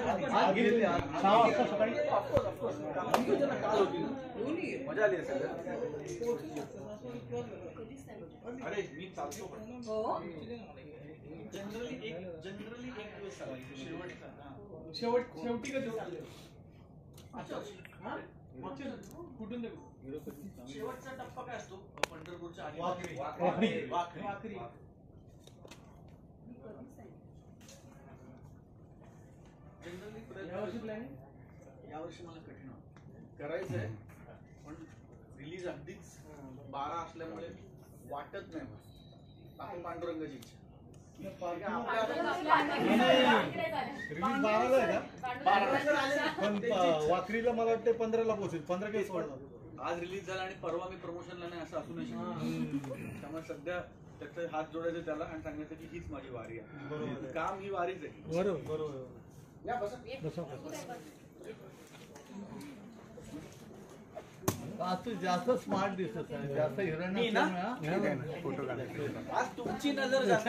मजा आली असेल. अरे मी चालतो पण जनरली एक दिवस शेवटी कधी कुठून शेवटचा टप्पा काय असतो पंढरपूरच्या वाखरी. यावर्षी मला कठीण करायचंय पण रिलीज अगदीच 12 असल्यामुळे वाटत नाही मला. पांडुरंगाची इच्छा वाकरीला मला वाटतं 15ला पोहोचेल. 15 काही आज रिलीज झाला आणि परवा मी प्रमोशनला नाही असं असू नाही शकत. त्यामुळे सध्या त्याचे हात जोडायचे त्याला आणि सांगायचं की हीच माझी वारी आहे. बरोबर, काम ही वारीच आहे. बरोबर. आज तू जास्त स्मार्ट दिसत आहे, जास्त हिरण फोटो काढ. आज तुमची नजर जास्त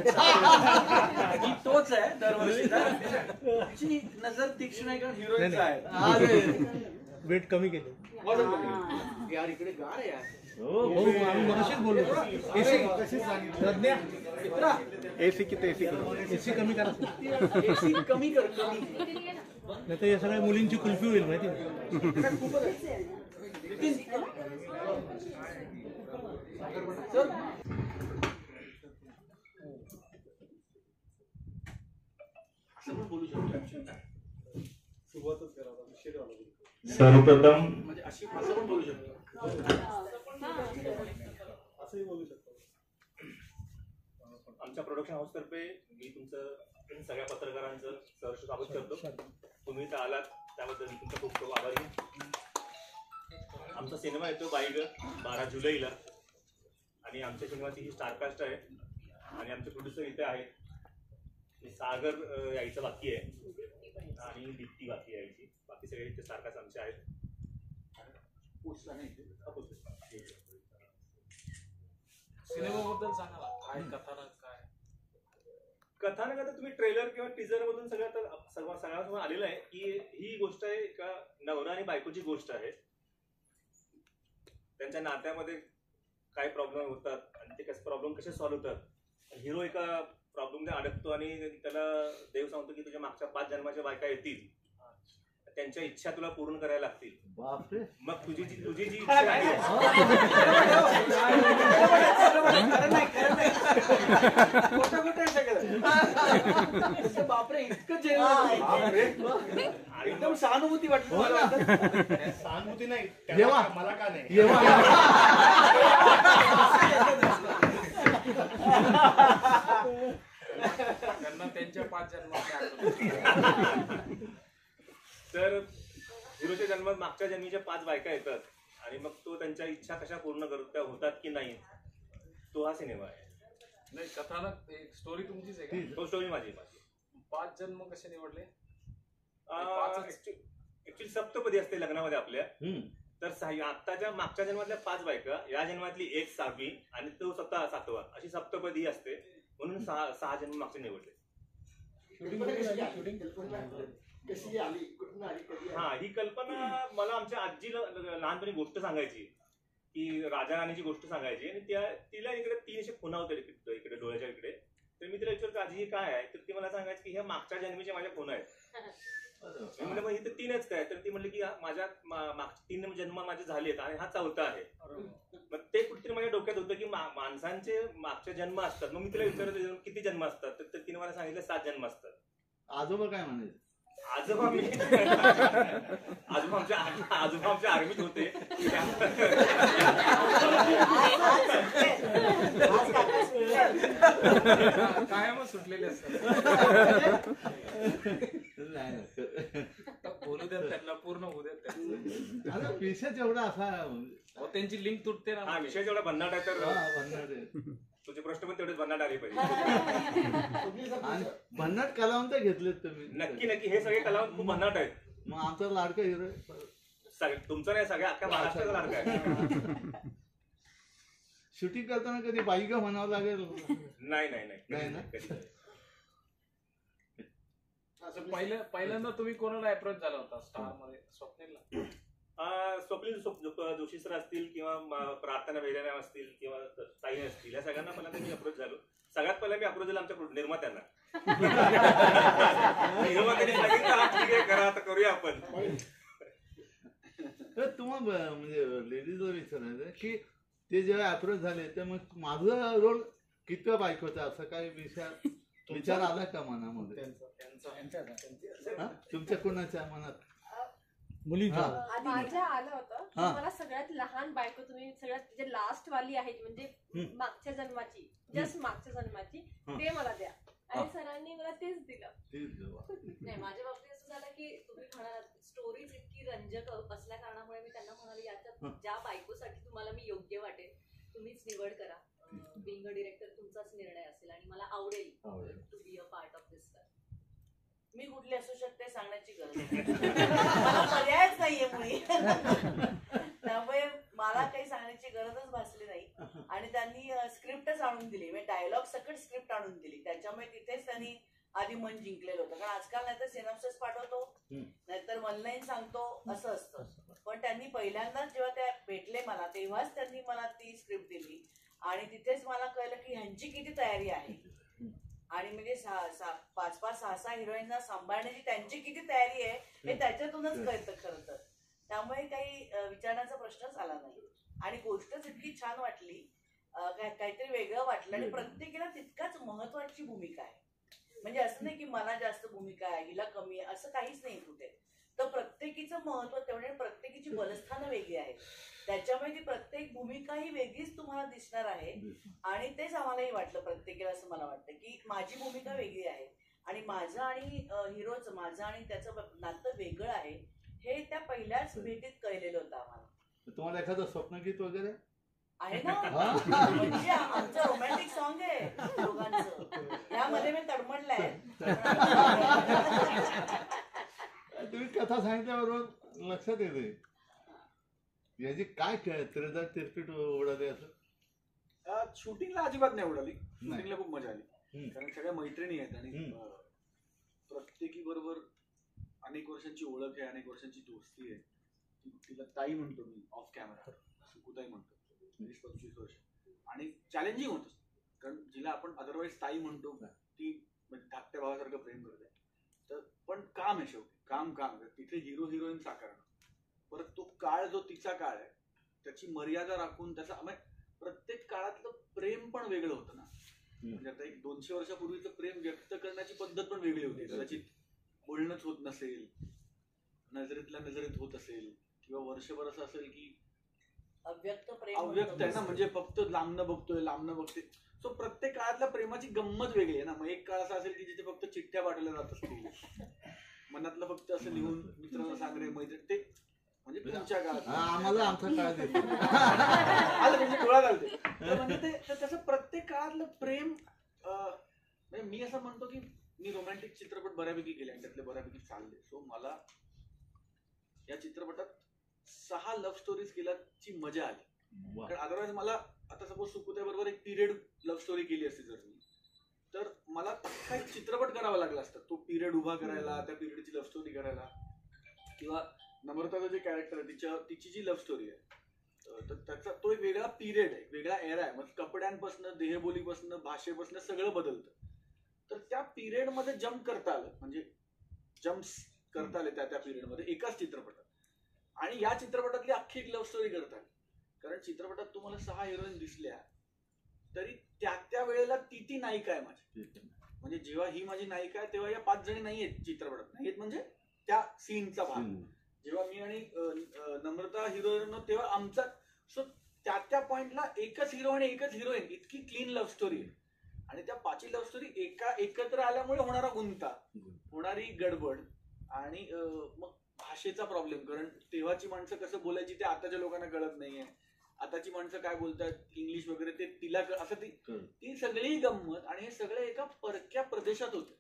तोच आहे दरवर्षी. तुमची नजर तीक्ष्ण आहे कारण हिरोईन आहे. वेट कमी केलं यार. इकडे गार आहे यार. एसी किती एसी कमी करा. एसी कमी कर. नाही तर या सगळ्या मुलींची कुल्फी होईल माहिती. सर्वप्रथम म्हणजे अशी असं पण बोलू शकतो. असंही बोलू शकतो. आमच्या प्रोडक्शन हाऊस तर्फे मी तुमचं सगळ्या पत्रकारांचं सहर्ष स्वागत करतो. तुम्ही इथं आलात त्याबद्दल तुमचा खूप खूप आभारी. आमचा सिनेमा येतो 12 जुलैला आणि आमच्या सिनेमाची ही स्टारकास्ट आहे आणि आमचे प्रोड्युसर इथे आहेत. सागर यायचं बाकी आहे आणि दीप्ती बाकी यायची. बाकी सगळे इथे स्टारकास्ट आमचे आहेत. सिनेमाबद्दल सांगा काय कथानक काय. कथानक आता तुम्ही ट्रेलर किंवा टीजर मधून सगळ्यासमोर आलेलं आहे की ही गोष्ट आहे का नवरा आणि बायकोची गोष्ट आहे. त्यांच्या नात्यामध्ये काय प्रॉब्लेम होतात आणि ते प्रॉब्लेम कसे सॉल्व्ह होतात. हिरो एका प्रॉब्लेमने अडकतो आणि त्याला देव सांगतो की तुझ्या मागच्या 5 जन्माच्या बायका येतील, त्यांच्या इच्छा तुला पूर्ण करायला लागतील. मग तुझी जी इच्छा आहे बापरे इतकं एकदम सहानुभूती वाटली. सहानुभूती नाही मला का नाही. त्यांना त्यांच्या 5 जन्माच्या तर हिरोच्या जन्मात मागच्या जन्मीच्या 5 बायका येतात आणि मग तो त्यांच्या इच्छा कशा पूर्ण होतात की नाही तो हा सिनेमा आहे. नाही कथानक एक स्टोरी तुमचीच आहे का? तो स्टोरी माझी. 5 जन्म कसे निवडले? ऍक्च्युली सप्तपदी असते लग्नामध्ये आपल्या. तर आत्ताच्या मागच्या जन्मातल्या 5 बायका, या जन्मातली 1 6वी आणि तो स्वतः 7वा अशी सप्तपदी असते म्हणून 6 जन्म मागचे निवडले. हा ही कल्पना मला आमच्या आजीला लहानपणी गोष्ट सांगायची की राजा राणीची गोष्ट सांगायची आणि तिला इकडे 3 असे खुणा होते इकडे डोळ्याच्या इकडे. तर मी तिला विचारतो आजी हे काय आहे. तर ती मला सांगायची की ह्या मागच्या जन्मीच्या माझ्या खुणा आहेत. मी म्हणलं मग इथे 3च काय. तर ती म्हणली की माझ्या मागचे 3 जन्म माझे झालेत आणि हा 4था आहे. मग ते कुठेतरी माझ्या डोक्यात होतं की माणसांचे मागचे जन्म असतात. मग मी तिला विचारतो किती जन्म असतात. तर तिने मला सांगितलं 7 जन्म असतात. आजोबा काय म्हणायचे? आजोबा आमच्या आर्मीत होते. कायमच सुटलेले असतात. बोलू द्या त्यांना पूर्ण होऊ द्या. विषय जेवढा असा त्यांची लिंक तुटते ना. हा विषय जेवढा भन्नाट आहे तर तुझे प्रश्न पण तेवढेच भन्नाट आले पाहिजे. भन्नाट कलावंत घेतलेत तुम्ही. नक्की हे सगळे कलावंत खूप भन्नाट आहेत. मग आमचा लाडका हिरो तुमचा नाही सगळ्या अख्ख्या महाराष्ट्राचा लाडका आहे. शूटिंग करताना कधी बाईका म्हणावं लागेल? नाही ना. पहिल्यांदा तुम्ही कोणाला अप्रोच झाला होता स्टार मध्ये? स्वप्नीलला? स्वप्नील जोशी सर असतील किंवा प्रार्थना बेहरे मॅम असतील किंवा ताई असतील, या सगळ्यांना पहिल्यांदा मी अप्रोच झालो. सगळ्यात पहिला मी अप्रोच झाला आमच्या निर्मात्यांना. निर्मात्यांनी सांगितलं ठीक आहे करा, आता करूया आपण. तर तुम्हाला म्हणजे लेडीजला विचारायचं की ते जेव्हा अप्रोच झाले तर मग माझा रोल कितव्या बायकोचा असं काही विचार आला का मनामध्ये? तुमच्या कोणाच्या मनात? मुलींच्या माझ्या आलं होतं की मला सगळ्यात लहान बायको तुम्ही सगळ्यात जे लास्ट वाली आहे म्हणजे मागच्या जन्माची, जस्ट मागच्या जन्माची, ते मला द्या. आणि सरांनी मला तेच दिलं. नाही, माझ्या बाबतीत असं झालं की तुम्ही म्हणालात स्टोरीज इतकी रंजक असल्या कारणामुळे मी त्यांना म्हणाले याच्यात ज्या बायकोसाठी तुम्हाला मी योग्य वाटेल तुम्हीच निवड करा. बिंग अ डिरेक्टर तुमचाच निर्णय असेल आणि मला आवडेल to be a part of this. मी कुठली असू शकते सांगण्याची गरज नाही, मला पर्यायच नाहीये मुळी. त्यामुळे मला काही सांगण्याची गरजच भासली नाही. आणि त्यांनी स्क्रिप्टच आणून दिली, म्हणजे डायलॉग सकट स्क्रिप्ट आणून दिली. त्याच्यामुळे तिथेच त्यांनी आधी मन जिंकलेलं होतं. कारण आजकाल नाहीतर सिनॉप्सिस पाठवतो, नाहीतर वन लाईन सांगतो, असं असतं. पण त्यांनी पहिल्यांदाच जेव्हा त्या भेटले मला तेव्हाच त्यांनी मला ती स्क्रिप्ट दिली. आणि तिथेच मला कळलं की ह्यांची किती तयारी आहे. आणि म्हणजे 5-6 हिरोईनना सांभाळण्याची त्यांची किती तयारी आहे हे त्याच्यातूनच कळतं खरं तर. त्यामुळे काही विचारण्याचा प्रश्नच आला नाही. आणि गोष्टच इतकी छान वाटली, काहीतरी वेगळं वाटलं. आणि प्रत्येकीला तितकाच महत्वाची भूमिका आहे. म्हणजे असं नाही की मला जास्त भूमिका आहे हिला कमी आहे असं काहीच नाही कुठे. तर प्रत्येकीचं महत्व तेवढे, प्रत्येकीची बलस्थानं वेगळी आहेत. त्याच्यामुळे ती प्रत्येक भूमिका ही वेगळीच तुम्हाला दिसणार आहे. आणि तेच आम्हालाही वाटलं प्रत्येकीला, असं मला वाटतं की माझी भूमिका वेगळी आहे आणि माझं आणि हिरोचं, माझं आणि त्याचं नातं वेगळं आहे हे त्या पहिल्याच भेटीत कळलेलं होतं आम्हाला. तुम्हाला एखादं स्वप्नगीत वगैरे आहे ना? म्हणजे आमचं रोमॅन्टिक सॉन्ग आहे दोघांचं, यामध्ये मी तडमडलाय. तुम्ही कथा सांगितल्याबरोबर लक्षात येते याची काय त्रेदार तिरपीट उडाली असं? शूटिंगला अजिबात नाही उडाली. शूटिंगला खूप मजा आली, कारण सगळ्या मैत्रिणी आहेत आणि प्रत्येकी बरोबर अनेक वर्षांची ओळख आहे, अनेक वर्षांची दोस्ती आहे. तिला ताई म्हणतो मी ऑफ कॅमेरा, सुकुताई म्हणतो, 20-25 वर्ष. आणि चॅलेंजिंग होतं, कारण जिला आपण अदरवाईज ताई म्हणतो ती धाकट्या भावासारखं प्रेम करते. तर पण काम आहे शेवटी, काम तिथे हिरो हिरोईन साकारणं, परत तो काळ जो तिचा काळ आहे त्याची मर्यादा राखून त्याचा प्रत्येक काळातलं प्रेम पण वेगळं होतं ना. म्हणजे आता एक 200 वर्षापूर्वीचं प्रेम व्यक्त करण्याची पद्धत पण वेगळी होती. कदाचित बोलणंच होत नसेल, नजरेतल्या नजरेत होत असेल, किंवा वर्षभर असं असेल की अव्यक्त आहे ना, म्हणजे फक्त लांबनं बघतोय. सो प्रत्येक काळातल्या प्रेमाची गंमत वेगळी आहे ना. मग एक काळ असा असेल की जिथे फक्त चिठ्ठ्या पाठवल्या जात असतील, मनातलं फक्त असं लिहून मित्राला सांग रे मैत्रीण, ते म्हणजे तुमच्या काळात आम्हाला आमचा काळ देतो म्हणजे डोळा घालते. म्हणजे ते त्याचं प्रत्येक काळातलं प्रेम. म्हणजे मी असं म्हणतो की मी रोमॅन्टिक चित्रपट बऱ्यापैकी केले आणि त्यातले बऱ्यापैकी चालले. सो मला या चित्रपटात 6 लव्ह स्टोरीज केल्याची मजा आली. कारण अदरवाईज मला आता सपोज सुकुताईबरोबर एक पिरियड लव्ह स्टोरी केली असती जर मी, तर मला काही चित्रपट करावा लागला असता तो पिरियड उभा करायला, त्या पिरियडची लव्ह स्टोरी करायला. किंवा नम्रताचं जे कॅरेक्टर आहे तिची जी लव्ह स्टोरी आहे तर त्याचा तो एक वेगळा पिरियड आहे, वेगळा एरा आहे. मग कपड्यांपासून, देहबोलीपासून, भाषेपासून सगळं बदलतं. तर त्या पिरियड मध्ये जम्प करता आलं, म्हणजे जम्प्स करता आले त्या पिरियडमध्ये एकाच चित्रपटात. आणि या चित्रपटातली अख्खी एक लव्ह स्टोरी करता आली. कारण चित्रपटात तुम्हाला 6 हिरोईन दिसल्या तरी त्या वेळेला ती नायिका आहे माझी. म्हणजे जेव्हा ही माझी नायिका आहे तेव्हा या 5 जणी नाहीयेत चित्रपटात, नाहीयेत म्हणजे त्या सीनचा भाग. जेव्हा मी आणि नम्रता हिरोईन तेव्हा आमचा, सो त्या पॉइंटला एकच हिरो आणि एकच हिरोईन, इतकी क्लीन लव्ह स्टोरी आहे. आणि त्या 5 लव्ह स्टोरी एकत्र आल्यामुळे होणारा गुंता, होणारी गडबड आणि मग भाषेचा प्रॉब्लेम. कारण तेव्हाची माणसं कसं बोलायची ते आताच्या लोकांना कळत नाहीये. आताची माणसं काय बोलतात इंग्लिश वगैरे ते तिला असं ती सगळी गंमत. आणि हे सगळे एका परक्या प्रदेशात होते,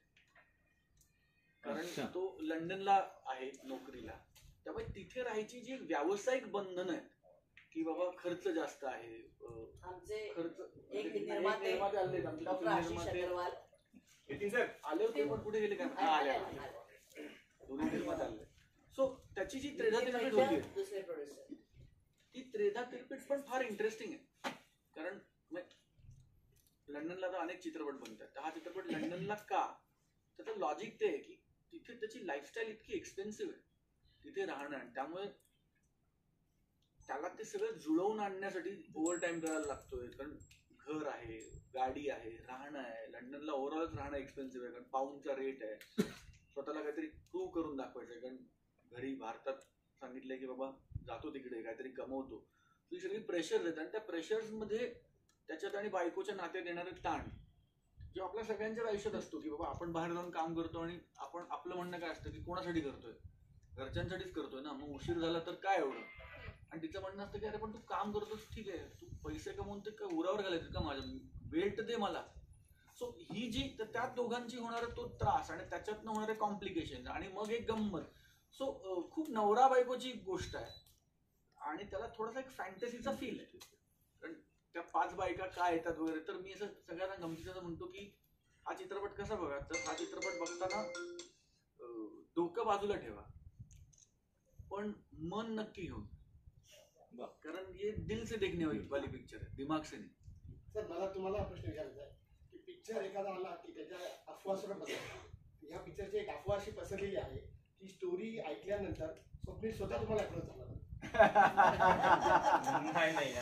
कारण तो लंडनला आहे नोकरीला. त्यामुळे तिथे राहायची जी व्यावसायिक बंधनं आहेत की बाबा खर्च जास्त आहे. आमचे खर्च एक निर्माते डॉक्टर आशिष अग्रवाल नितीन सर आले होते पण कुठे गेले काय माहिती. हा, आले दोन्ही फिल्मात आले. सो त्याची जी त्रेधा तिरपीट होती दुसरे प्रोड्युसर ती त्रेधा तिरपीट पण फार इंटरेस्टिंग आहे. कारण लंडनला तर अनेक चित्रपट बनतात. हा चित्रपट लंडनला का, त्याचं लॉजिक ते आहे की तिथे त्याची लाईफस्टाईल इतकी एक्सपेन्सिव्ह आहे तिथे राहणं, आणि त्यामुळे त्याला ते सगळं जुळवून आणण्यासाठी ओव्हर टाइम करायला लागतोय. कारण घर आहे, गाडी आहे, राहणं आहे. लंडनला ओव्हरऑलच राहणं एक्सपेन्सिव्ह आहे, कारण पाऊंडचा रेट आहे. स्वतःला काहीतरी प्रूव्ह करून दाखवायचं आहे, कारण घरी भारतात सांगितलंय की बाबा जातो तिकडे काहीतरी कमवतो. ही सगळी प्रेशर्स आहेत, आणि त्या प्रेशर्समध्ये त्याच्यात आणि बायकोच्या नात्यात येणारे ताण जो आपल्या सगळ्यांच्याच आयुष्यात असतो की बाबा आपण बाहेर जाऊन काम करतो आणि आपण आपलं म्हणणं काय असतं की कोणासाठी करतोय, घरच्यांसाठीच करतोय ना, मग उशीर झाला तर काय एवढं. आणि तिचं म्हणणं असतं की अरे पण तू काम करतोस ठीक आहे, तू पैसे कमवून ते काय उरावर घालायचं का, माझ्या वेट दे मला. सो ही जी तर त्या दोघांची होणारा तो त्रास आणि त्याच्यातनं होणारे कॉम्प्लिकेशन आणि मग एक गंमत. सो खूप नवरा बायकोची गोष्ट आहे आणि त्याला थोडासा एक फॅन्टसीचा फील आहे. कारण त्या 5 बायका काय येतात वगैरे. तर मी असं सगळ्यांना गमतीचं म्हणतो की हा चित्रपट कसा बघा, तर हा चित्रपट बघताना डोकं बाजूला ठेवा पण मन नक्की घेऊन, कारण ये दिल से देखने वाली पिक्चर आहे, दिमाग से नाही. सर मला तुम्हाला प्रश्न विचारायचा आहे की पिक्चर एखादा आला की त्याच्या अफवा सुद्धा पसरतात. ह्या पिक्चरची एक अफवा अशी पसरलेली आहे की स्टोरी ऐकल्यानंतर स्वप्नील स्वतः तुम्हाला अप्रोच झाला. नाही नाही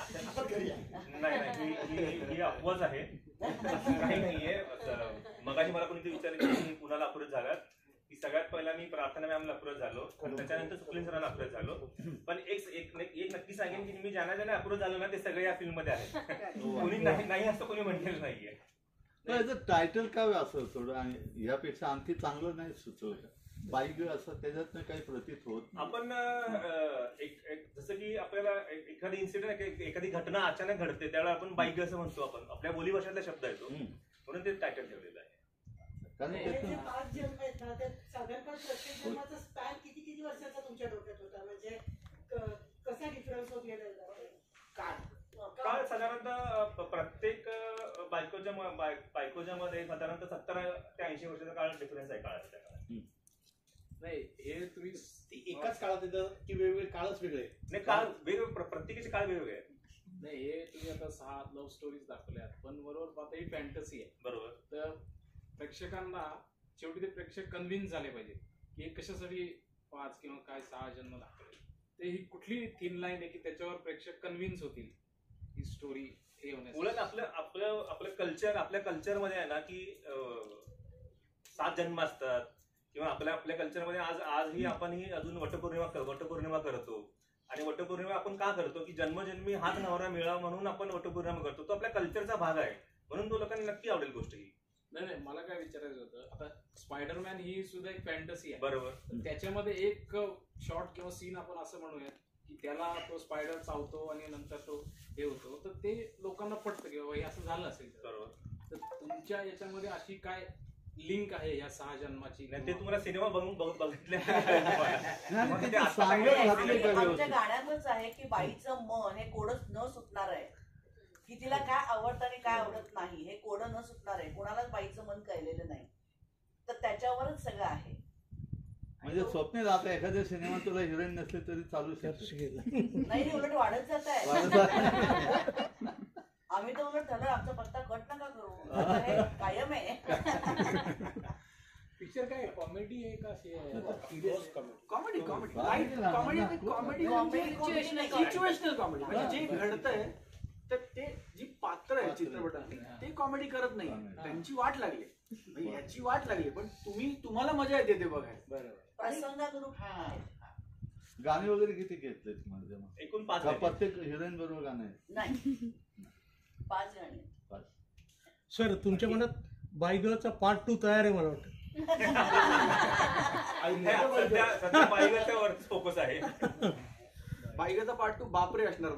ही अफवाच आहे, काही नाहीये. मगाशी मला कोणीतरी विचारलं की कुणाला अप्रोच झाला, की सगळ्यात पहिला मी प्रार्थना मॅमला अप्रोच झालो, त्याच्यानंतर सुप्रीम सरांना अप्रोच झालो. पण एक नक्की सांगेन की मी ज्यांना अप्रोच झालो ना ते सगळे या फिल्म मध्ये आहेत. कोणी नाही असं कोणी म्हटलेलं नाहीये. याचं टायटल काय असं थोडं, आणि यापेक्षा आणखी चांगलं नाही सुचवलं बाईक असं त्याच्यात काही प्रतीत होत. आपण जसं की आपल्याला एखादी इन्सिडेंट एखादी घटना अचानक घडते त्यावेळेला आपण बाईक असं म्हणतो, आपण आपल्या बोलीभाषेतला शब्द येतो म्हणून ते टायटल ठेवलेलं आहे. कारण हे जे 5 जन्म आहेत ना ते साधारणतः प्रत्येक जन्माचा स्पॅन किती वर्षाचा तुमच्या डोक्यात होता, म्हणजे कसा डिफरन्स होत गेला काळ? साधारणतः प्रत्येक बायकोच्या मध्ये साधारणतः 70 ते 80 वर्षाचा काळ डिफरन्स आहे काळाचा. नाही हे तुम्ही एकाच काळात येतं की वेगवेगळे काळच वेगळे? नाही, काळ वेगवेगळे, प्रत्येकाचे काळ वेगवेगळे आहेत. नाही हे तुम्ही आता 6 लव्ह स्टोरीज दाखवल्यात, पण बरोबर पाहता ही फॅन्टसी आहे. बरोबर. तर प्रेक्षकांना शेवटी ते प्रेक्षक कन्व्हिन्स झाले पाहिजे की हे कशासाठी 5 किंवा काय 6 जन्म दाखवले. ते ही कुठली थिन लाईन आहे की त्याच्यावर प्रेक्षक कन्व्हिन्स होतील ही स्टोरी हे होण्यासाठी. उलट आपलं कल्चर, आपल्या कल्चरमध्ये आहे ना की 7 जन्म असतात, किंवा आपल्या कल्चरमध्ये आजही आपण ही अजून वटपौर्णिमा करतो. आणि वटपौर्णिमा आपण का करतो की जन्मजन्मी हाच नवरा मिळावा म्हणून आपण वटपौर्णिमा करतो. तो आपल्या कल्चरचा भाग आहे, म्हणून तो लोकांना नक्की आवडेल गोष्ट ही. नाही मला काय विचारायचं होतं, आता स्पायडरमॅन ही सुद्धा एक फॅन्टसी आहे. बरोबर. त्याच्यामध्ये एक शॉर्ट किंवा सीन आपण असं म्हणूयात की त्याला तो स्पायडर चावतो आणि नंतर तो हे होतो, तर ते लोकांना पटतं की बाबा हे असं झालं असेल. बरोबर. तर तुमच्या याच्यामध्ये अशी काय लिंक आहे या 6 जन्माची? ते तुम्हाला सिनेमा बघितले आमच्या गाण्यातच आहे की बाईचं मन हे कोडच न सुटणार आहे, की तिला काय आवडतं आणि काय आवडत नाही हे कोड न सुटणार आहे. कोणालाच बाईचं मन कळलेलं नाही, तर त्याच्यावरच सगळं आहे. म्हणजे स्वप्ने आता एखाद्या सिनेमात तुला हिरोईन नसले तरी चालू शकते. नाही, उलट वाढत जात आहे. आम्ही तर उलट झालं आमचा पत्ता कट नका करू, कायम आहे. पिक्चर काय कॉमेडी आहे का कॉमेडी सिच्युएशनल कॉमेडी, म्हणजे जे घडतंय तर ते जी पात्र आहे चित्रपटातली ते कॉमेडी करत नाही, त्यांची वाट लागली, याची वाट लागली, पण तुम्हाला मजा येते ते बघायला. प्रसंगानुरूप. गाणी वगैरे किती घेतले तुम्हाला? एकूण 5 प्रत्येक हिरोईन बरोबर गाणं आहे? नाही, 5 गाणी. सर तुमच्या मनात बायगलचा पार्ट 2 तयार आहे मला वाटतं. सध्या बायगलच्या वर फोकस आहे. बायगलचा पार्ट 2 बापरे असणार.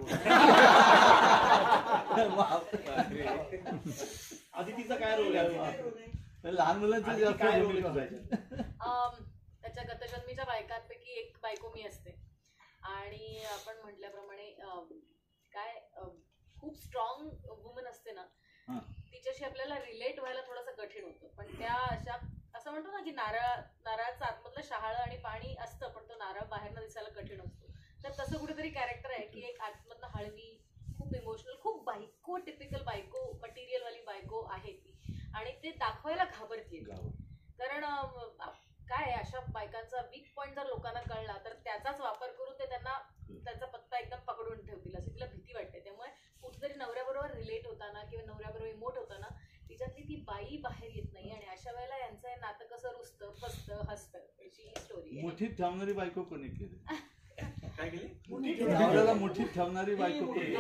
आदितीचा काय रोल आहे? लहान मुलांचं जास्त काय रोल त्याच्या गतजन्मीच्या बायकांपैकी एक बायको मी असते. आणि आपण म्हटल्याप्रमाणे काय खूप स्ट्रॉंग वुमन असते ना, तिच्याशी आपल्याला रिलेट व्हायला थोडंसं कठीण होतं. पण त्या अशा असं म्हणतो ना की नारळाचं आतमधलं शहाळं आणि पाणी असतं पण तो नारळ बाहेरनं दिसायला कठीण असतो. तर तसं कुठेतरी कॅरेक्टर आहे की एक आतमधनं हळवी, खूप इमोशनल, खूप बायको, टिपिकल बायको, मटेरियल वाली बायको आहे ती. आणि ते दाखवायला घाबरते. कारण काय आहे, अशा बायकांचा वीक पॉईंट जर लोकांना कळला तर त्याचाच वापर करून ते त्यांचा पत्ता एकदम पकडून ठेवतील अशी तिला भीती वाटते. त्यामुळे कुठेतरी नवऱ्याबरोबर रिलेट होताना किंवा नवऱ्याबरोबर इमोट होताना तिच्यातली ती बाई बाहेर येत नाही. आणि अशा वेळेला यांचं हे नातं कसं रुसतं, फसतं, हसतं, याची ही स्टोरी आहे. मुठीत ठेवणारी बायको कोणी केली? काय केली? नवऱ्याला मुठीत ठेवणारी बायको कोणी?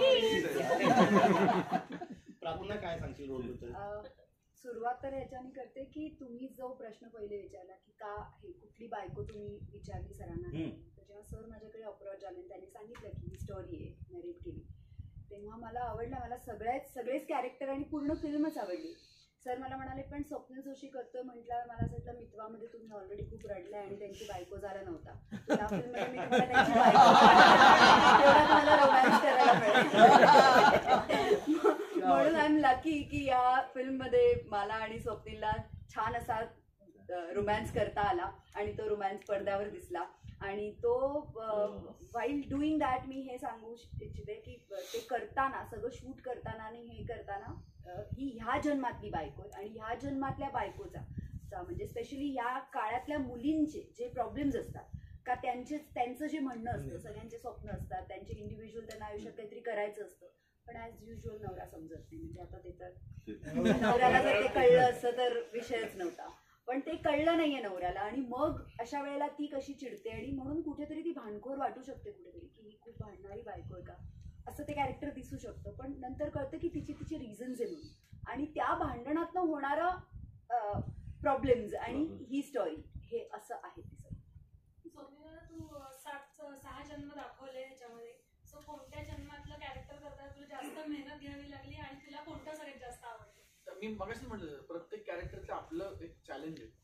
पुन्हा काय सांगशील रोल? सुरुवात तर ह्याच्याने करते की तुम्ही जो प्रश्न पहिले विचारला की का हे कुठली बायको तुम्ही विचारली सरांना, तर जेव्हा सर माझ्याकडे अप्रोच झाले त्यांनी सांगितलं की ही स्टोरी आहे, नरेट केली, तेव्हा मला आवडलं. मला सगळेच कॅरेक्टर आणि पूर्ण फिल्मच आवडली. सर मला म्हणाले पण स्वप्नील जोशी करतोय म्हटल्यावर मला असं वाटलं मितवामध्ये तुम्ही ऑलरेडी खूप रडलाय आणि त्यांची बायको झाला नव्हता, त्या फिल्ममध्ये मी तुम्हाला त्यांची बायको मला रोमॅन्स करायला मिळेल. म्हणून आय एम लकी की या फिल्ममध्ये मला आणि स्वप्नीलला छान असा रोमॅन्स करता आला आणि तो रोमॅन्स पडद्यावर दिसला. आणि तो वाईल डुईंग दॅट मी हे सांगू इच्छिते की ते करताना, सगळं शूट करताना आणि हे करताना ही ह्या जन्मातली बायको आणि ह्या जन्मातल्या बायकोचा म्हणजे स्पेशली ह्या काळातल्या मुलींचे जे प्रॉब्लेम्स असतात का त्यांचं जे म्हणणं असतं, सगळ्यांचे स्वप्न असतात, त्यांचे इंडिव्हिज्युअल त्यांना आयुष्यात काहीतरी करायचं असतं पण ॲज युजल नवरा समजत नाही. म्हणजे आता ते तर नवऱ्याला जर ते कळलं असतं तर विषयच नव्हता, पण ते कळलं नाहीये नवऱ्याला. आणि मग अशा वेळेला ती कशी चिडते आणि म्हणून कुठेतरी ती भांडखोर वाटू शकते कुठेतरी की ही खूप भांडणारी बायको आहे का असं ते कॅरेक्टर दिसू शकतं. पण नंतर कळतं की तिचे रिझन्स आहे म्हणून आणि त्या भांडणातनं होणारं प्रॉब्लेम्स आणि ही स्टोरी हे असं आहे ती सगळं. स्वप्नीला तू 6 जन्म दाखवले ह्याच्यामध्ये, सो कोणत्या जन्मातलं कॅरेक्टर करताना तुला जास्त मेहनत घ्यावी लागली आणि तुला कोणतं सगळ्यात जास्त आवडलं? मी मगाशी म्हटलं प्रत्येक कॅरेक्टरचं आपलं एक चॅलेंज आहे.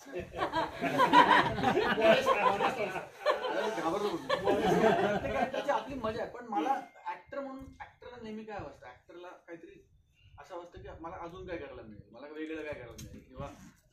प्रत्येक कॅरेक्टरची आपली मजा आहे. पण मला ऍक्टर म्हणून ऍक्टरला नेहमी काय असतं, ऍक्टरला काहीतरी असं असतं की मला अजून काय करायला मिळेल, मला वेगळं काय करायला मिळेल. किंवा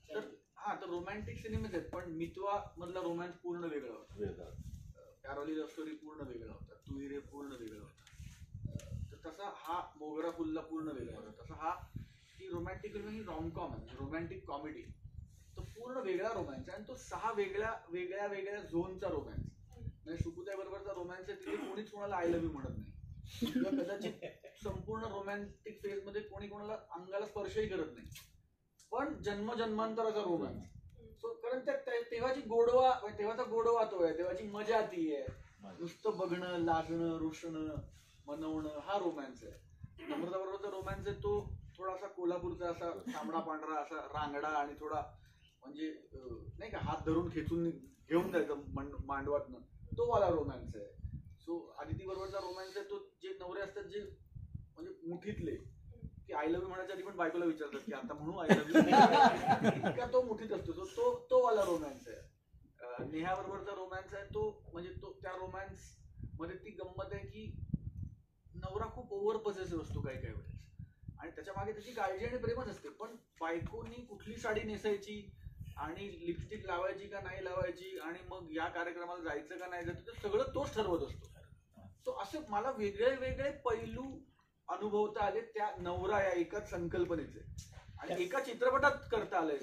तर रोमॅन्टिक सिनेमेच आहेत पण मितवा मधला रोमॅन्स पूर्ण वेगळा होता, कॅरोली लव्ह स्टोरी पूर्ण वेगळा होता, तू रे पूर्ण वेगळा होता. तर तसा हा मोगरा फुलला पूर्ण वेगळा होता. तसा हा ही रोमॅन्टिक ही रॉमकॉम आहे, रोमॅन्टिक कॉमेडी, तो पूर्ण वेगळा रोमॅन्स आहे. आणि तो 6 वेगळ्या झोनचा रोमॅन्स. म्हणजे सुकुताई बरोबरचा रोमॅन्स आहे तिथे कोणीच कोणाला आय लव्ह यू म्हणत नाही किंवा कदाचित संपूर्ण रोमॅन्टिक फेज मध्ये कोणी कोणाला अंगाला स्पर्शही करत नाही, पण जन्मजन्मांतराचा रोमॅन्स. सो कारण तेव्हाची तेव्हाचा गोडवा तो आहे, तेव्हाची मजा ती आहे. नुसतं बघणं, लाजणं, रुसणं, मनवणं हा रोमॅन्स आहे. नम्रता बरोबरचा रोमॅन्स आहे तो थोडासा कोल्हापूरचा असा तांबडा पांढरा असा रांगडा आणि थोडा म्हणजे नाही का हात धरून खेचून घेऊन जायचं मांडवातनं, तो वाला रोमॅन्स आहे. सो आदिती बरोबरचा रोमॅन्स आहे तो जे नवरे असतात जे म्हणजे मुठीतले की आय लव्ह यू म्हणायच्या आधी पण बायकोला विचारतात की आता म्हणू आय लव्ह यू, इतका तो मुठीत असतो. तो वाला रोमॅन्स आहे. नेहा बरोबरचा रोमॅन्स आहे तो म्हणजे तो त्या रोमॅन्स मध्ये ती गंमत आहे की नवरा खूप ओव्हर पॉझिटिव्ह असतो काही काही वेळेस आणि त्याच्या मागे त्याची काळजी आणि प्रेमच असते. पण बायकोनी कुठली साडी नेसायची आणि लिपस्टिक लावायची का नाही लावायची आणि मग या कार्यक्रमाला जायचं का नाही जायचं ते सगळं तोच ठरवत असतो. तो असे मला वेगळे वेगळे पैलू अनुभवता आले त्या नवरा या एकाच संकल्पनेचे आणि एका चित्रपटात करता आलंय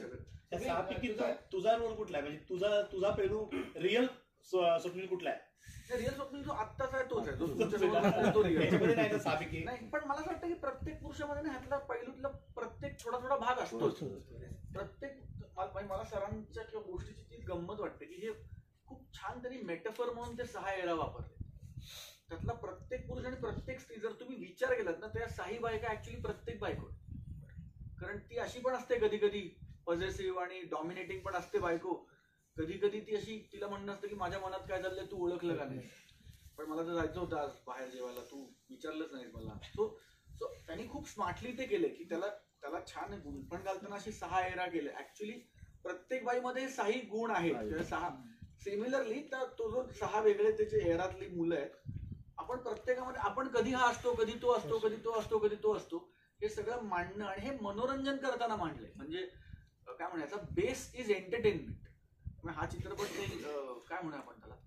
सगळं. तुझा रोल कुठला आहे म्हणजे तुझा पैलू रिअल स्वप्नील कुठला आहे? रिअल स्वप्नील जो आत्ताचा आहे तोच आहे, तो रिअल नाही. पण मला असं वाटतं की प्रत्येक पुरुषामध्ये ना ह्यातला पैलूतला प्रत्येक थोडा भाग असतोच. प्रत्येक मला सरांच्या किंवा गोष्टीची ती गंमत वाटते की हे खूप छान तरी मेटाफर म्हणून ते 6 वेळा वापरले. त्यातला प्रत्येक पुरुष आणि प्रत्येक स्त्री जर तुम्ही विचार केलात ना त्या 6 बायका ऍक्च्युली प्रत्येक बायको, कारण ती अशी पण असते कधी कधी पॉझिटिव्ह आणि डॉमिनेटिंग पण असते बायको. कधी कधी ती अशी तिला म्हणणं असतं की माझ्या मनात काय चाललंय तू ओळखलं का नाही, पण मला तर जायचं होतं आज बाहेर जेवायला तू विचारलंच नाही मला. सो त्यांनी खूप स्मार्टली ते केले की त्याला छान गुण पण घालताना अशी 6 एरा केले. ऍक्च्युली प्रत्येक बाईमध्ये 6 गुण आहेत. 6 सिमिलरली तर तो जो 6 वेगळे त्याचे एरातली मुलं आहेत आपण प्रत्येकामध्ये आपण कधी हा असतो, कधी तो असतो, कधी तो असतो, कधी तो असतो. हे सगळं मांडणं आणि हे मनोरंजन करताना मांडलंय. म्हणजे काय म्हणायचा बेस इज एंटरटेनमेंट. हा चित्रपट काय म्हणूया आपण त्याला,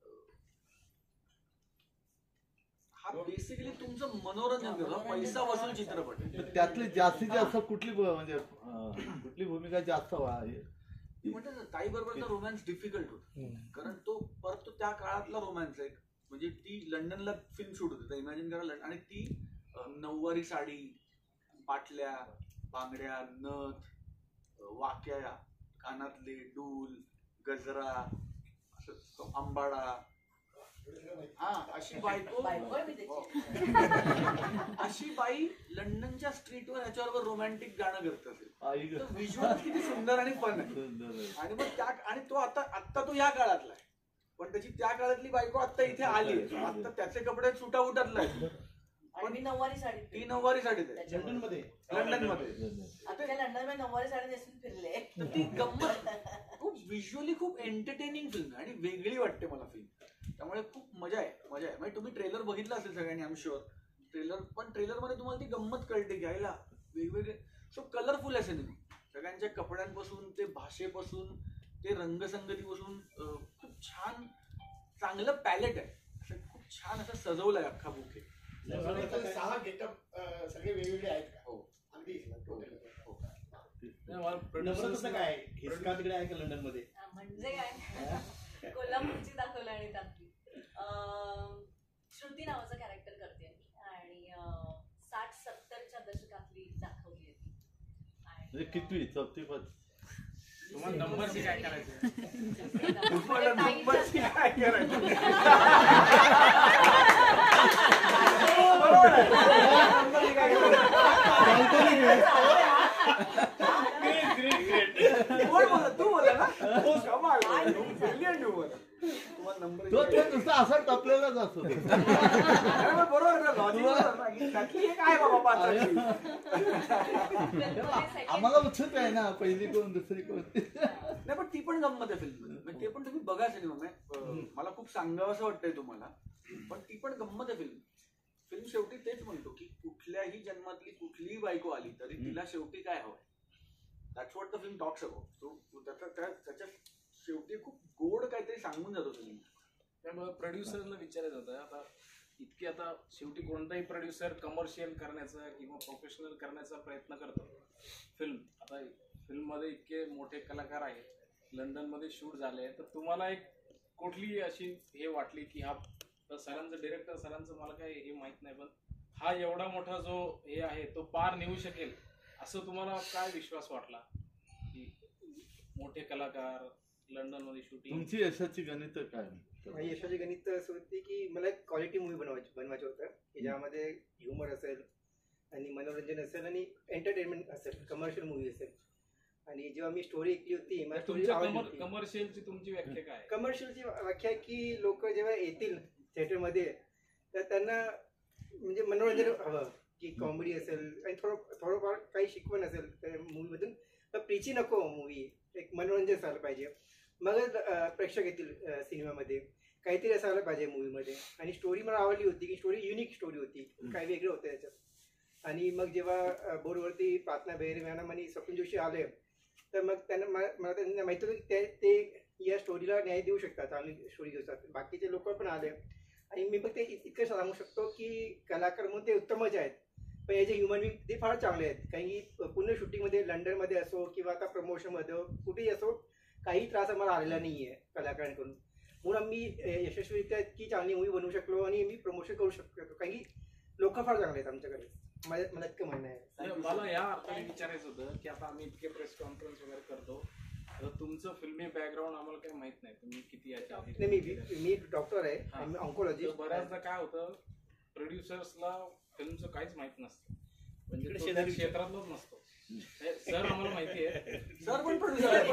हा बेसिकली तुमचं मनोरंजन करतो, पैसा वसूल चित्रपट आहे. त्यातली जास्तीत जास्त कुठली म्हणजे कुठली भूमिका जास्त आहे? म्हणजे ताई बरोबरचा रोमॅन्स डिफिकल्ट होता, कारण तो परत त्या काळातला रोमॅन्स आहे. म्हणजे ती लंडनला फिल्म शूट होती, इमॅजिन करा. आणि ती नऊवारी साडी, पाटल्या, बांगड्या, नथ, वाक्या, कानातले, डूल, गजरा, असं आंबाडा, हा अशी बायको, अशी बाई लंडनच्या स्ट्रीटवर ह्याच्यावर रोमॅन्टिक गाणं करत असेल. व्हिज्युअल किती सुंदर आणि फन आहे. आणि मग आणि तो आता तो या काळातला आहे, पण त्याची त्या काळातली बायको आता इथे आली. आता त्याचे कपडे सुटाउटातला आहेत, पण ती नऊवारी साडी लंडनमध्ये लंडन नऊवारी साडी नेसून फिरले. ती गंमत खूप व्हिज्युअली खूप एंटरटेनिंग फिल्म आणि वेगळी वाटते मला फिल्म. त्यामुळे खूप मजा आहे. म्हणजे तुम्ही ट्रेलर बघितला असेल सगळ्यांनी, आय एम शुअर. पण ट्रेलर मध्ये तुम्हाला ती गंमत कळते घ्यायला वेगवेगळे. सो कलरफुल आहे सिनेमा, सगळ्यांच्या कपड्यांपासून ते भाषेपासून ते रंगसंगतीपासून खूप छान चांगलं पॅलेट आहे. असं खूप छान असं सजवलंय अख्खा बुके. 6 गेटअप सगळे वेगवेगळे आहेत का? हो अगदी कसं काय हिसका तिकडे आहे का लंडन मध्ये? म्हणजे काय कोल्हापूरची दाखवलं आणि त्यातली श्रुती नावाचं कॅरेक्टर करते आणि 60-70च्या दशकातली दाखवली आहे ती. म्हणजे कितवी, चौथी, पाचवी? तुम्हाला नंबरची काय करायचं? तुम्हाला नंबरची काय करायचं? तू बोला ना, नुसतं असं टपलेलाच असतो. आम्हाला उत्सुक आहे ना, पहिली कोण दुसरी कोण. नाही पण ती पण गंमत आहे फिल्म. ते पण तुम्ही बघा सिनेमा. मला खूप सांगावं असं वाटतंय तुम्हाला, पण ती पण गंमत आहे फिल्म. फिल्म शेवटी तेच म्हणतो की कुठल्याही जन्मातली कुठलीही बायको आली तरी तिला शेवटी काय हवंय. That's what the film talks about. त्याच्या शेवटी खूप गोड काहीतरी सांगून जातो तुम्ही. त्यामुळे प्रोड्युसरला विचारायचं होतं, आता इतकी आता शेवटी कोणताही प्रोड्युसर कमर्शियल करण्याचा किंवा प्रोफेशनल करण्याचा प्रयत्न करतो फिल्म. आता फिल्ममध्ये इतके मोठे कलाकार आहेत, लंडनमध्ये शूट झाले, तर तुम्हाला एक कुठली अशी हे वाटली की हा सरांचं डिरेक्टर सरांचं मला काही हे माहित नाही, पण हा एवढा मोठा जो हे आहे तो पार नेऊ शकेल असं तुम्हाला काय विश्वास वाटला की मोठे कलाकार लंडनमध्ये शूटिंग? तुमची यशाची गणित काय? माझी यशाची गणित असं होती की मला एक क्वालिटी मूवी बनवायचं होतं की ज्यामध्ये ह्युमर असेल आणि मनोरंजन असेल आणि एंटरटेनमेंट असेल, कमर्शियल मूवी असेल. आणि जेव्हा मी स्टोरी ऐकली होती, मला स्टोरी आवडली. कमर्शियलची तुमची व्याख्या काय? कमर्शियलची व्याख्या की लोक जेव्हा येतील थिएटरमध्ये तर त्यांना म्हणजे मनोरंजन हवं, की कॉमेडी असेल आणि थोडंफार काही शिकवण असेल त्या मूवीमधून. तर प्रीची नको मूवी, एक मनोरंजन असायला पाहिजे. मगच प्रेक्षक येतील सिनेमामध्ये. काहीतरी असायला पाहिजे मूवीमध्ये. आणि स्टोरी मला आवडली होती की स्टोरी युनिक स्टोरी होती, काही वेगळं होतं त्याच्यात. आणि मग जेव्हा बोर्डवरती प्रार्थना बेहरे मॅडम आणि स्वप्न जोशी आले तर मग मला त्यांना माहिती होतं की ते या स्टोरीला न्याय देऊ शकतात, चांगली स्टोरी देऊ शकतात. बाकीचे लोक पण आले आणि मी फक्त इतकं सांगू शकतो की कलाकार म्हणून ते उत्तमच आहेत, पण याचे ह्युमन बिंग ते फार चांगले आहेत. कारण की पूर्ण शूटिंगमध्ये लंडनमध्ये असो किंवा आता प्रमोशनमध्ये कुठेही असो काही त्रास आम्हाला आलेला नाही आहे कलाकारांकडून. म्हणून मी यशस्वीरित्या इतकी चांगली मूवी बनवू शकलो आणि मी प्रमोशन करू शकतो, कारण की लोक फार चांगले आहेत आमच्याकडे. मला इतकं म्हणणं आहे. मला या अर्थाने विचारायचं होतं की आता आम्ही इतके प्रेस कॉन्फरन्स वगैरे करतो, तर तुमचं फिल्मी बॅकग्राऊंड आम्हाला काही माहित नाही, तुम्ही किती याच्या आधी? मी डॉक्टर आहे, ऑन्कोलॉजिस्ट. बऱ्याचदा काय होतं, प्रोड्युसर्सला फिल्मचं काहीच माहित नसतं, म्हणजे क्षेत्रातलंच नसतं. सर आम्हाला माहिती आहे, सर पण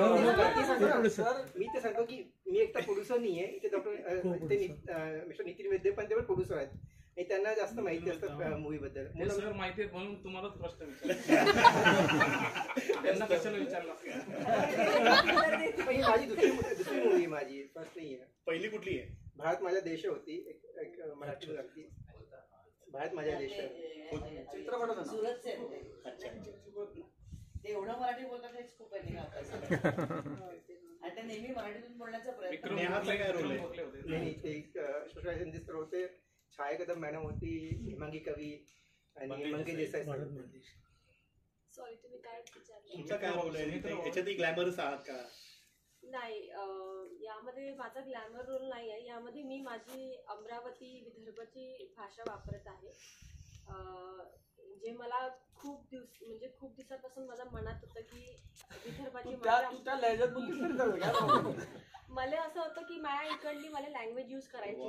प्रोड्युसर. मी ते सांगतो की मी एकटा प्रोड्युसर नाही आहे. इथे डॉक्टर मिस्टर नितीन वैद्य पण ते पण प्रोड्युसर आहेत आणि त्यांना जास्त माहिती असतं मूवी बद्दल. सर माहिती आहे म्हणून तुम्हालाच प्रश्न विचारला, त्यांना कशाला विचारला? माझी दुसरी मूवी, माझी फर्स्ट नाही आहे. पहिली कुठली आहे? भारत माझा देश होती, एक मराठी होती. भारत माझ्या देश चित्रपटाचं नाव. सुरतचे आहेत ते. ते एवढं मराठी बोलतात हेच खूप आहे आणि ते नेहमी मराठीतून बोलण्याचा प्रयत्न नेहाचा काय रोल आहे? नाही ते सोशल संदेश होते, छायाकदम मॅडम होती, हेमांगी कवी आणि मंगे देसाई सर. सॉरी तुम्ही काय विचारलं? तुमचा काय रोल आहे याच्यातही ग्लॅमरस आहात का? नाही यामध्ये माझा ग्लॅमर रोल नाही आहे. यामध्ये मी माझी अमरावती विदर्भाची भाषा वापरत आहे. जे मला खूप दिवसापासून माझ्या मनात होतं की विदर्भाची मला असं होतं की माझ्या इकडली मला लँग्वेज यूज करायची.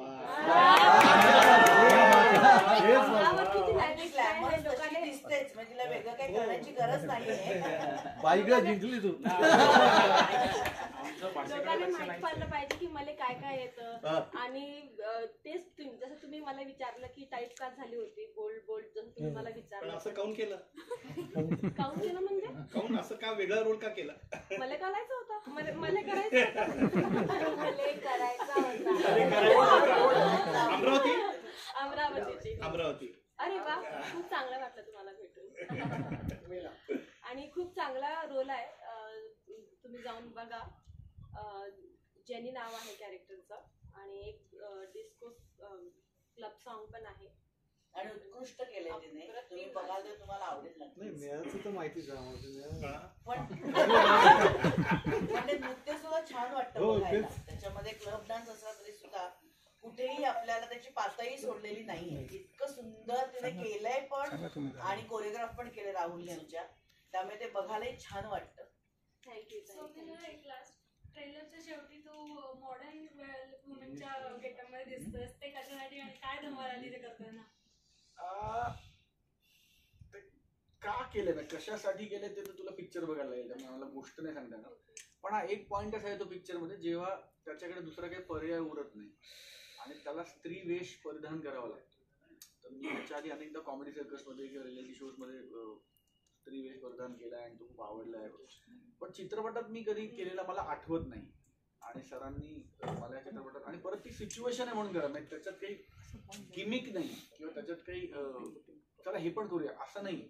अमरावतीची लँग्वेज लोकांना दिसतेच म्हणजे तिला वेगळं काही करण्याची गरज नाहीये. बाईकला जिंकली तू. लोकांना माहित पडलं पाहिजे की मला काय काय येतं. आणि तेच जसं तुम्ही मला विचारलं की टाईप कास्ट झाली होती बोल्ड जसं तुम्ही मला विचारलं. असं काऊन केलं? काऊन केलं म्हणजे काऊन असं का वेगळा रोल का केला? मला करायचं होतं. मला करायचं अमरावती. अरे वा खूप चांगलं वाटलं तुम्हाला भेटून. आणि खूप चांगला रोल आहे. तुम्ही जाऊन बघा. जेनी नाव आहे कॅरेक्टरचं आणि एक डिस्को क्लब सॉन्ग पण आहे आणि उत्कृष्ट केलंय तिने. तुम्ही बघाल तर तुम्हाला आवडेल. नाही मेळाचं तर माहितीच आहे पण ते नृत्य सुद्धा छान वाटतं बघायला. त्याच्यामध्ये क्लब डान्स असला तरी सुद्धा कुठेही आपल्याला त्याची पातळी सोडलेली नाहीये. इतकं सुंदर तिने केलंय पण आणि कोरिओग्राफ पण केले राहुल यांच्या. त्यामुळे ते बघायलाही छान वाटतं. थँक्यू. एक लास्ट ट्रेलरच्या शेवटी तू मॉडर्न वुमेनच्या गेटअपमध्ये दिसतोस. ते कशासाठी आणि काय धमाल आली ते करताना? का केलं ना कशासाठी केलं ते तर तुला पिक्चर बघायला लागेल. त्यामुळे मला गोष्ट नाही सांगता येणार. पण हा एक पॉइंट असा आहे तो पिक्चर मध्ये जेव्हा त्याच्याकडे दुसरा काही पर्याय उरत नाही आणि त्याला स्त्री वेश परिधान करावा लागतो. तर मी त्याच्या आधी अनेकदा कॉमेडी सर्कस मध्ये किंवा रियालिटी शोज मध्ये स्त्री वेश परिधान केलाय आणि तो खूप आवडलाय. पण चित्रपटात मी कधी केलेला मला आठवत नाही. आणि सरांनी मला या चित्रपटात आणि परत ती सिच्युएशन आहे म्हणून करा म्हणजे त्याच्यात काही गिमिक नाही किंवा त्याच्यात काही चला हे पण करूया असं नाही.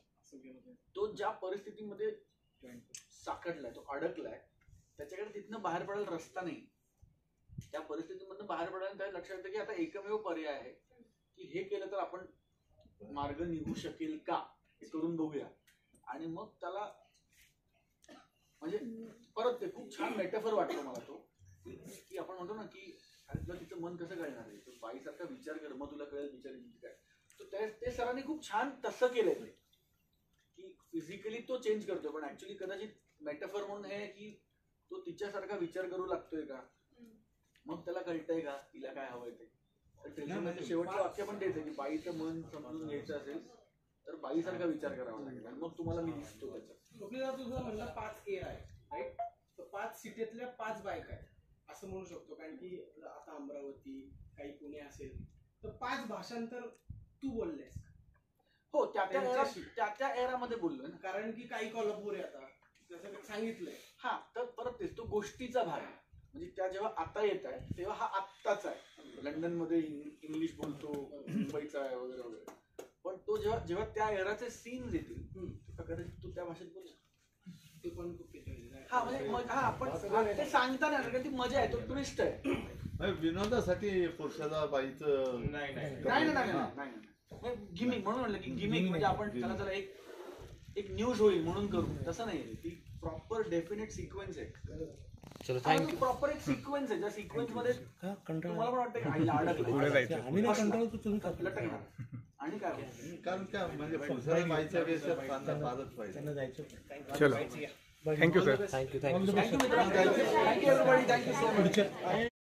तो ज्या परिस्थितीमध्ये साकडलाय तो अडकलाय त्याच्याकडे तिथनं बाहेर पडायला रस्ता नाही. त्या परिस्थितीमधनं बाहेर पडायला त्याला लक्षात येतं की आता एकमेव पर्याय आहे की हे केलं तर आपण मार्ग निघू शकेल का हे करून बघूया. आणि मग त्याला म्हणजे परत ते खूप छान मेटाफर वाटतो मला तो की आपण म्हणतो ना की तुला तिचं मन कसं कळणार आहे. तो बाईसारखा विचार कर मग तुला कळेल बिचारी काय. तर ते सरांनी खूप छान तसं केलंय ते की फिजिकली तो चेंज करतोय पण ऍक्च्युली कदाचित मेटाफर म्हणून हे की तो तिच्यासारखा विचार करू लागतोय का मग त्याला कळतंय का तिला काय हवंय ते. तर शेवटचं वाक्य पण तेच आहे की बाईचं मन समजून घ्यायचं असेल तर बाईसारखा विचार करावा लागेल आणि मग तुम्हाला मी दिसतो त्याच्यात. स्वप्नीला तुझं म्हणलं 5 एअर आहे राईट. तर 5 सिटीतल्या 5 बायका आहेत असं म्हणू शकतो. कारण की आता अमरावती काही पुणे असेल तर 5 भाषांतर तू बोललेस. हो त्या एरामध्ये बोललोय ना. कारण की काही कोल्हापूर आहे आता जसं सांगितलंय. हा तर परत तेच तो गोष्टीचा भाग आहे. म्हणजे त्या जेव्हा आता येत आहे तेव्हा हा आत्ताच आहे. लंडन मध्ये इंग्लिश बोलतो मुंबईचा आहे वगैरे वगैरे. पण तो जेव्हा त्या एराचे सीन्स येतील कदाचित तू त्या भाषेत बोल. ते पण हा म्हणजे हा पण ते सांगता नाही कारण ती मजा आहे. तो टुरिस्ट आहे. विनोदासाठी पुरुषाला बाईचं नाही गिमिक म्हणून म्हणलं की गिमिक म्हणजे आपण त्याला एक न्यूज होईल म्हणून करू तसं नाही. ती प्रॉपर डेफिनेट सिक्वेन्स आहे. चलो थँक्यू. प्रॉपर एक सिक्वेन्स आहे ज्या सिक्वेन्स मध्ये तुम्हाला पण वाटतं की आईला अडकलं आणि काय कारण काय म्हणजे पुरुषाला बाईच्या वेशात बांधला फारच पाहिजे. चलो thank you sir. Thank you everybody. Thank you so much.